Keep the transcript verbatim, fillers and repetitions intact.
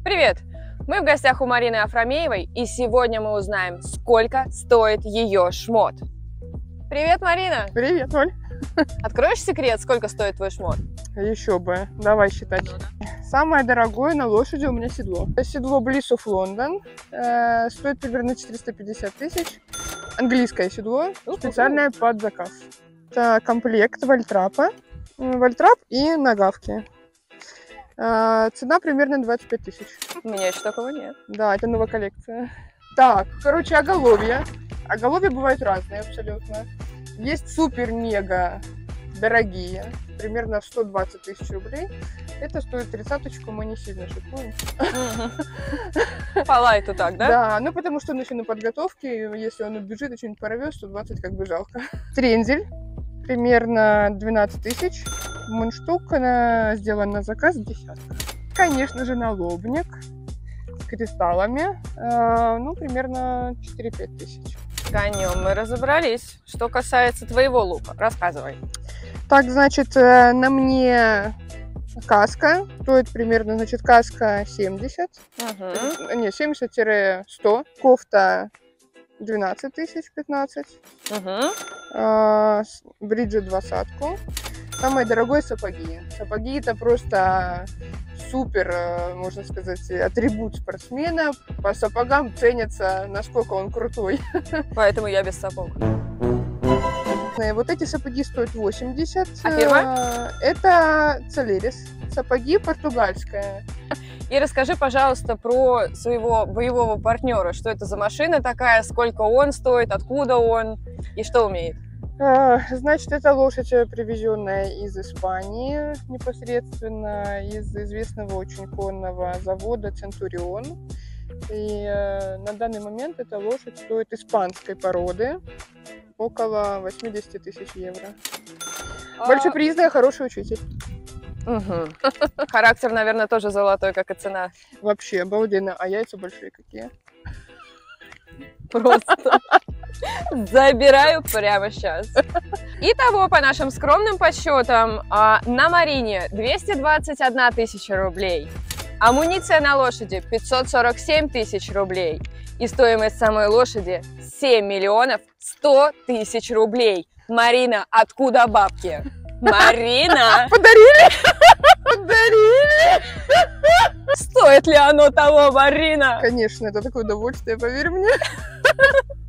Привет! Мы в гостях у Марины Афрамеевой, и сегодня мы узнаем, сколько стоит ее шмот. Привет, Марина! Привет, Оль! Откроешь секрет, сколько стоит твой шмот? Еще бы, давай считать. Самое дорогое на лошади у меня седло. Седло Bliss of London, э, стоит примерно четыреста пятьдесят тысяч. Английское седло, специальное под заказ. Это комплект вольтрапа, вольтрап и нагавки. Э, цена примерно двадцать пять тысяч. У меня еще такого нет. Да, это новая коллекция. Так, короче, оголовья. Оголовья бывают разные абсолютно. Есть супер-мега дорогие, примерно сто двадцать тысяч рублей. Это стоит тридцаточку, мы не сильно шикуем. По лайту так, да? Да, ну потому что он еще на подготовке, если он убежит и что-нибудь порвет, сто двадцать как бы жалко. Трензель, примерно двенадцать тысяч. Мундштук сделан на заказ, десятка. Конечно же, налобник с кристаллами, ну примерно четыре-пять тысяч. Конем мы разобрались. Что касается твоего лука, рассказывай. Так, значит, на мне каска. Стоит примерно, значит, каска семьдесят. Угу. Не, семьдесят-сто. Кофта двенадцать тысяч, пятнадцать. Угу. Бриджи двадцатку. Самое дорогое сапоги. Сапоги это просто супер, можно сказать, атрибут спортсмена. По сапогам ценится, насколько он крутой. Поэтому я без сапог. Вот эти сапоги стоят восемьдесят. А фирма? Это Целерис. Сапоги португальская. И расскажи, пожалуйста, про своего боевого партнера. Что это за машина такая, сколько он стоит, откуда он и что умеет? Значит, это лошадь, привезенная из Испании, непосредственно из известного очень конного завода Центурион. И э, на данный момент эта лошадь стоит испанской породы около восемьдесят тысяч евро. А... Большепризная, хороший учитель. Угу. Характер, наверное, тоже золотой, как и цена. Вообще обалденно. А яйца большие какие? Просто забираю прямо сейчас. Итого, по нашим скромным подсчетам, на Марине двести двадцать одна тысяча рублей, амуниция на лошади пятьсот сорок семь тысяч рублей и стоимость самой лошади семь миллионов сто тысяч рублей. Марина, откуда бабки? Марина! Подарили? Подарили! Стоит ли оно того, Марина? Конечно, это такое удовольствие, поверь мне.